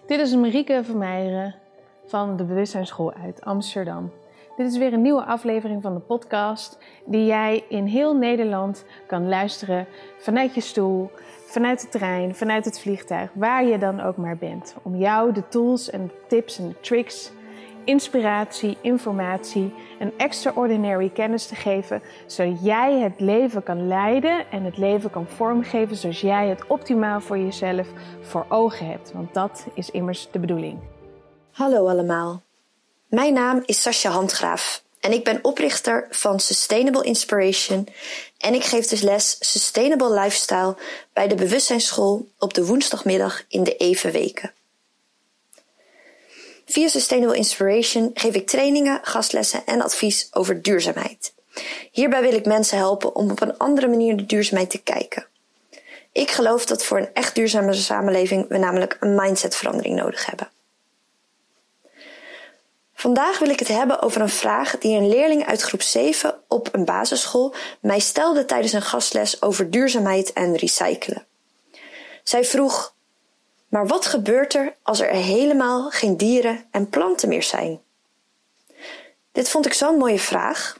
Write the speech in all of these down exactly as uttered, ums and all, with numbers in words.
Dit is Marieke Vermeijeren van de Bewustzijnsschool uit Amsterdam. Dit is weer een nieuwe aflevering van de podcast die jij in heel Nederland kan luisteren vanuit je stoel, vanuit de trein, vanuit het vliegtuig, waar je dan ook maar bent. Om jou de tools en tips en tricks, inspiratie, informatie en extraordinary kennis te geven, zodat jij het leven kan leiden en het leven kan vormgeven zoals jij het optimaal voor jezelf voor ogen hebt. Want dat is immers de bedoeling. Hallo allemaal. Mijn naam is Sascha Handgraaf en ik ben oprichter van Sustainable Inspiration en ik geef dus les Sustainable Lifestyle bij de Bewustzijnsschool op de woensdagmiddag in de Evenweken. Via Sustainable Inspiration geef ik trainingen, gastlessen en advies over duurzaamheid. Hierbij wil ik mensen helpen om op een andere manier naar duurzaamheid te kijken. Ik geloof dat voor een echt duurzame samenleving we namelijk een mindsetverandering nodig hebben. Vandaag wil ik het hebben over een vraag die een leerling uit groep zeven op een basisschool mij stelde tijdens een gastles over duurzaamheid en recyclen. Zij vroeg: maar wat gebeurt er als er helemaal geen dieren en planten meer zijn? Dit vond ik zo'n mooie vraag.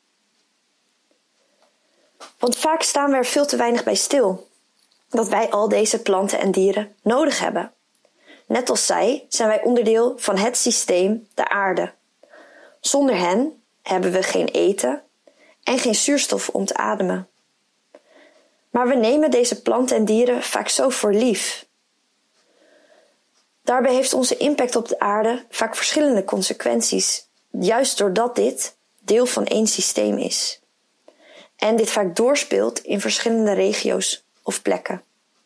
Want vaak staan we er veel te weinig bij stil. Dat wij al deze planten en dieren nodig hebben. Net als zij zijn wij onderdeel van het systeem, de aarde. Zonder hen hebben we geen eten en geen zuurstof om te ademen. Maar we nemen deze planten en dieren vaak zo voor lief. Daarbij heeft onze impact op de aarde vaak verschillende consequenties, juist doordat dit deel van één systeem is. En dit vaak doorspeelt in verschillende regio's of plekken.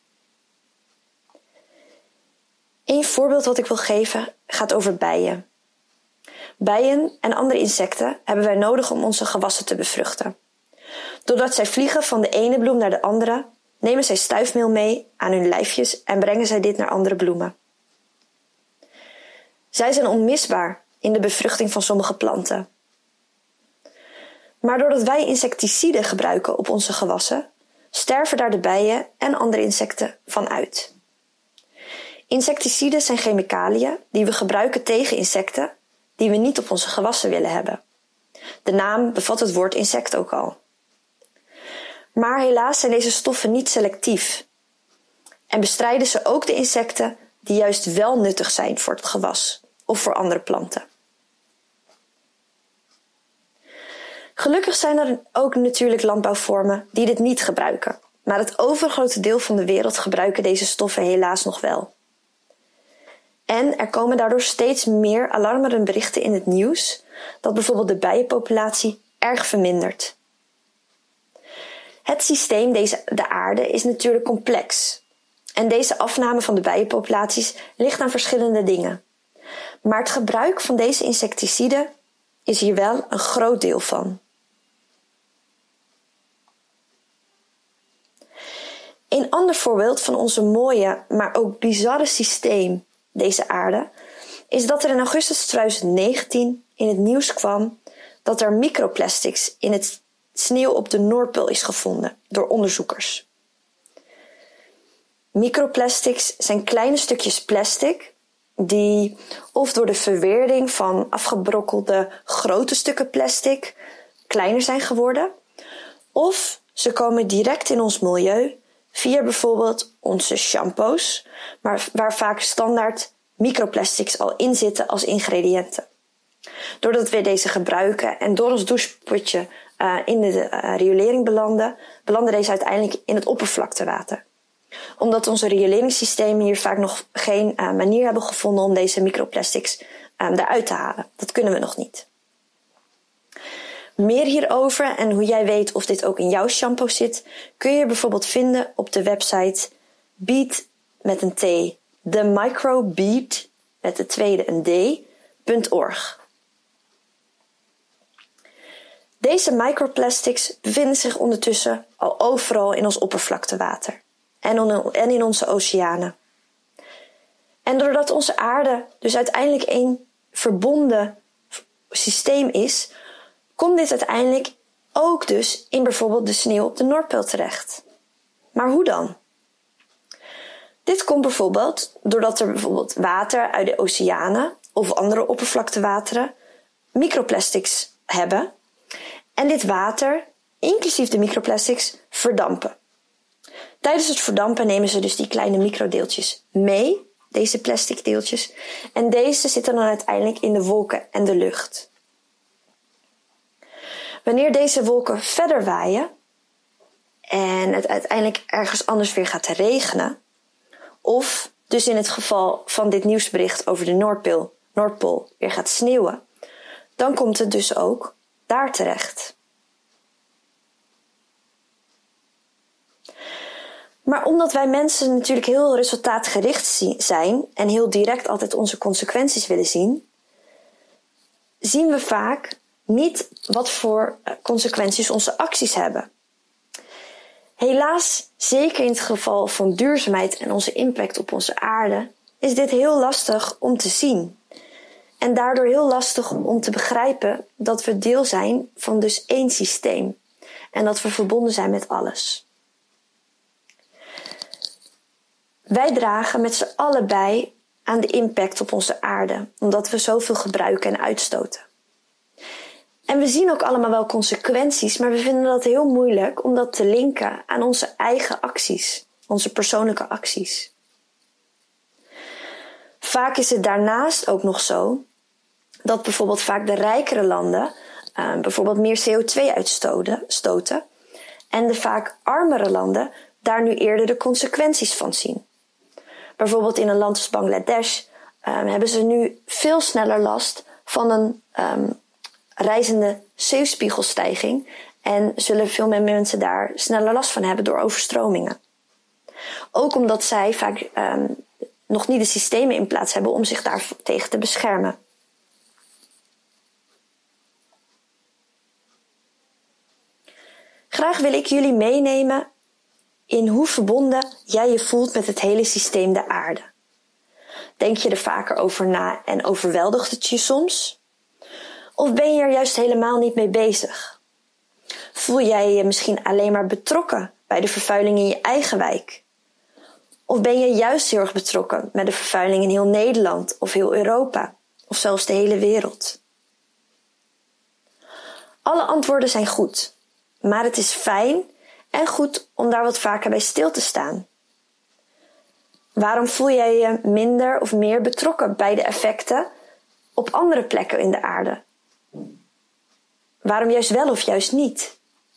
Een voorbeeld wat ik wil geven gaat over bijen. Bijen en andere insecten hebben wij nodig om onze gewassen te bevruchten. Doordat zij vliegen van de ene bloem naar de andere, nemen zij stuifmeel mee aan hun lijfjes en brengen zij dit naar andere bloemen. Zij zijn onmisbaar in de bevruchting van sommige planten. Maar doordat wij insecticiden gebruiken op onze gewassen, sterven daar de bijen en andere insecten van uit. Insecticiden zijn chemicaliën die we gebruiken tegen insecten die we niet op onze gewassen willen hebben. De naam bevat het woord insect ook al. Maar helaas zijn deze stoffen niet selectief en bestrijden ze ook de insecten die juist wel nuttig zijn voor het gewas of voor andere planten. Gelukkig zijn er ook natuurlijk landbouwvormen die dit niet gebruiken, maar het overgrote deel van de wereld gebruiken deze stoffen helaas nog wel. En er komen daardoor steeds meer alarmerende berichten in het nieuws dat bijvoorbeeld de bijenpopulatie erg vermindert. Het systeem deze, de aarde is natuurlijk complex. En deze afname van de bijenpopulaties ligt aan verschillende dingen. Maar het gebruik van deze insecticiden is hier wel een groot deel van. Een ander voorbeeld van onze mooie, maar ook bizarre systeem, deze aarde, is dat er in augustus twintig negentien in het nieuws kwam dat er microplastics in het sneeuw op de Noordpool is gevonden door onderzoekers. Microplastics zijn kleine stukjes plastic die of door de verweerding van afgebrokkelde grote stukken plastic kleiner zijn geworden, of ze komen direct in ons milieu via bijvoorbeeld onze shampoos, maar waar vaak standaard microplastics al in zitten als ingrediënten. Doordat we deze gebruiken en door ons doucheputje uh, in de uh, riolering belanden, belanden deze uiteindelijk in het oppervlaktewater. Omdat onze rioleringssystemen hier vaak nog geen uh, manier hebben gevonden om deze microplastics um, eruit te halen. Dat kunnen we nog niet. Meer hierover en hoe jij weet of dit ook in jouw shampoo zit, kun je bijvoorbeeld vinden op de website Bead met een T, de microbead met de tweede een D, .org. Deze microplastics bevinden zich ondertussen al overal in ons oppervlaktewater en in onze oceanen. En doordat onze aarde dus uiteindelijk een verbonden systeem is, komt dit uiteindelijk ook dus in bijvoorbeeld de sneeuw op de Noordpool terecht. Maar hoe dan? Dit komt bijvoorbeeld doordat er bijvoorbeeld water uit de oceanen of andere oppervlaktewateren microplastics hebben. En dit water, inclusief de microplastics, verdampen. Tijdens het verdampen nemen ze dus die kleine microdeeltjes mee, deze plastic deeltjes. En deze zitten dan uiteindelijk in de wolken en de lucht. Wanneer deze wolken verder waaien en het uiteindelijk ergens anders weer gaat regenen, of dus in het geval van dit nieuwsbericht over de Noordpool, Noordpool weer gaat sneeuwen, dan komt het dus ook daar terecht. Maar omdat wij mensen natuurlijk heel resultaatgericht zijn en heel direct altijd onze consequenties willen zien, zien we vaak niet wat voor consequenties onze acties hebben. Helaas, zeker in het geval van duurzaamheid en onze impact op onze aarde, is dit heel lastig om te zien. En daardoor heel lastig om te begrijpen dat we deel zijn van dus één systeem. En dat we verbonden zijn met alles. Wij dragen met z'n allen bij aan de impact op onze aarde, omdat we zoveel gebruiken en uitstoten. En we zien ook allemaal wel consequenties, maar we vinden dat heel moeilijk om dat te linken aan onze eigen acties, onze persoonlijke acties. Vaak is het daarnaast ook nog zo dat bijvoorbeeld vaak de rijkere landen uh, bijvoorbeeld meer C O twee uitstoten en de vaak armere landen daar nu eerder de consequenties van zien. Bijvoorbeeld in een land als Bangladesh um, hebben ze nu veel sneller last van een um, rijzende zeespiegelstijging en zullen veel meer mensen daar sneller last van hebben door overstromingen. Ook omdat zij vaak um, nog niet de systemen in plaats hebben om zich daar tegen te beschermen. Graag wil ik jullie meenemen in hoe verbonden jij je voelt met het hele systeem de aarde. Denk je er vaker over na en overweldigt het je soms? Of ben je er juist helemaal niet mee bezig? Voel jij je misschien alleen maar betrokken bij de vervuiling in je eigen wijk? Of ben je juist heel erg betrokken met de vervuiling in heel Nederland of heel Europa of zelfs de hele wereld? Alle antwoorden zijn goed, maar het is fijn en goed om daar wat vaker bij stil te staan. Waarom voel jij je minder of meer betrokken bij de effecten op andere plekken in de aarde? Waarom juist wel of juist niet?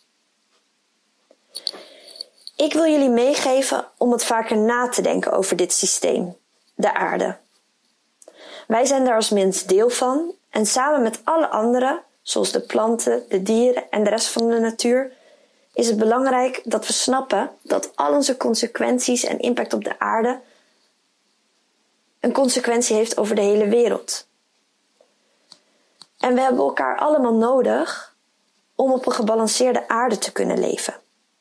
Ik wil jullie meegeven om wat vaker na te denken over dit systeem, de aarde. Wij zijn daar als mens deel van en samen met alle anderen, zoals de planten, de dieren en de rest van de natuur, is het belangrijk dat we snappen dat al onze consequenties en impact op de aarde een consequentie heeft over de hele wereld. En we hebben elkaar allemaal nodig om op een gebalanceerde aarde te kunnen leven.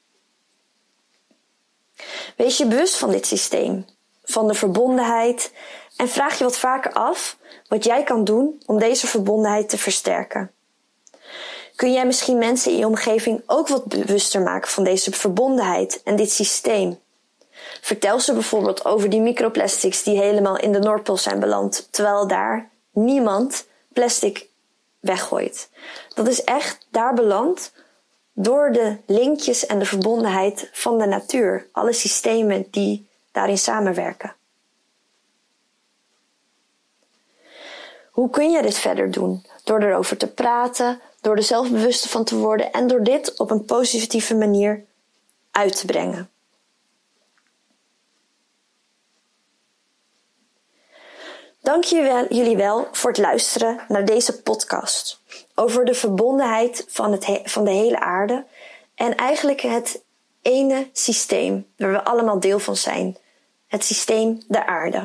Wees je bewust van dit systeem, van de verbondenheid en vraag je wat vaker af wat jij kan doen om deze verbondenheid te versterken. Kun jij misschien mensen in je omgeving ook wat bewuster maken van deze verbondenheid en dit systeem? Vertel ze bijvoorbeeld over die microplastics die helemaal in de Noordpool zijn beland, terwijl daar niemand plastic weggooit. Dat is echt daar beland door de linkjes en de verbondenheid van de natuur, alle systemen die daarin samenwerken. Hoe kun je dit verder doen? Door erover te praten, door er zelf bewust van te worden en door dit op een positieve manier uit te brengen. Dank jullie wel voor het luisteren naar deze podcast over de verbondenheid van, het he- van de hele aarde en eigenlijk het ene systeem waar we allemaal deel van zijn, het systeem de aarde.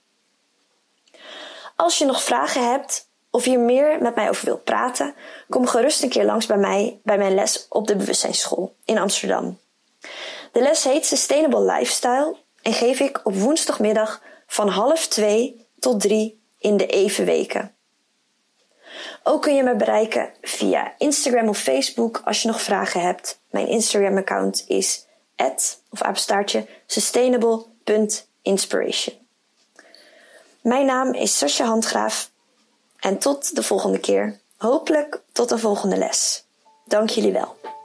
Als je nog vragen hebt of hier meer met mij over wilt praten, kom gerust een keer langs bij mij bij mijn les op de Bewustzijnsschool in Amsterdam. De les heet Sustainable Lifestyle en geef ik op woensdagmiddag van half twee tot drie in de evenweken. Ook kun je me bereiken via Instagram of Facebook als je nog vragen hebt. Mijn Instagram account is at, of apenstaartje, sustainable punt inspiration. Mijn naam is Sascha Handgraaf en tot de volgende keer. Hopelijk tot een volgende les. Dank jullie wel.